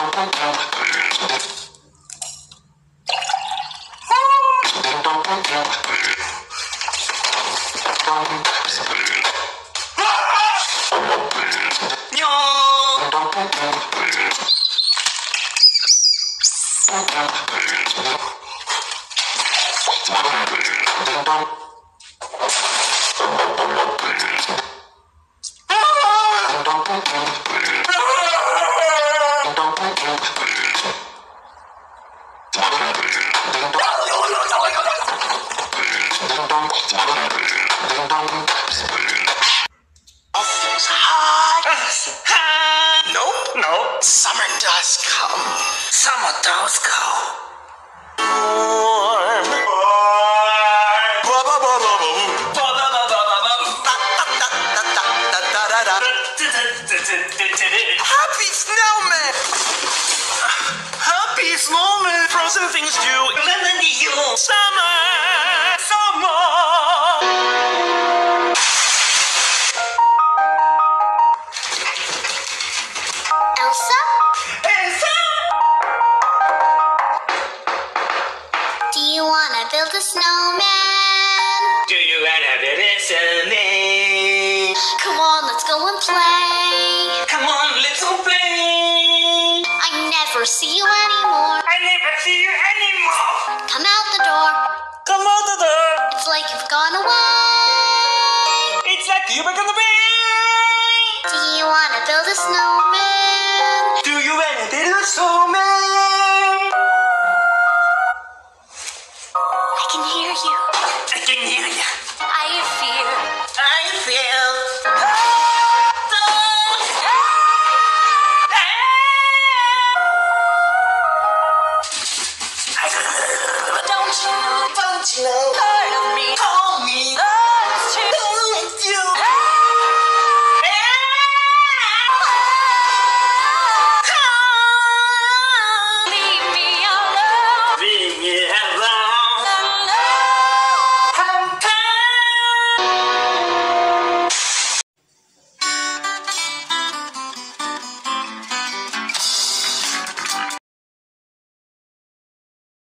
Nope. Summer does come. Summer does come. Happy snowman! Happy snowman! Frozen things do. Summer! Elsa? Do you wanna build a snowman? Do you wanna build a snowman? Come on, let's go and play. Come on, let's go play. I never see you anymore. I never see you anymore. Come out the door. Come out the door. It's like you've gone away. It's like you're gonna be. Do you wanna build a snowman?